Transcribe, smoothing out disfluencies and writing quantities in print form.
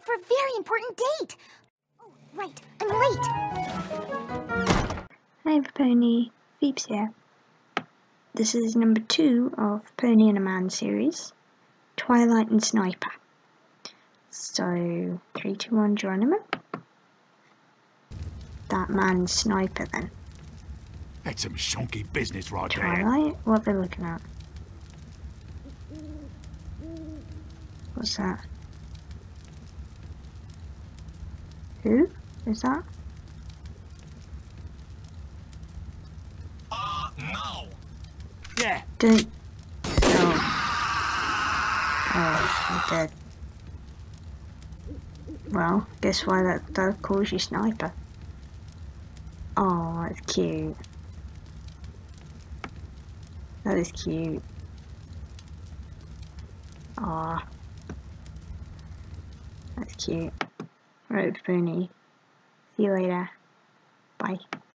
for a very important date. Oh, right, I'm late. Hi Pony, Phoebes here. This is number 2 of Pony and a Man series, Twilight and Sniper. So, 3, 2, 1, Geronimo. That man's Sniper then. That's some shonky business right there. Twilight? What are they looking at? What's that? Who is that? No. Yeah. Don't. Oh. Oh, I'm dead. Well, guess why that calls you Sniper. Oh, that's cute. That is cute. Aw. That's cute. Right, Pony. See you later. Bye.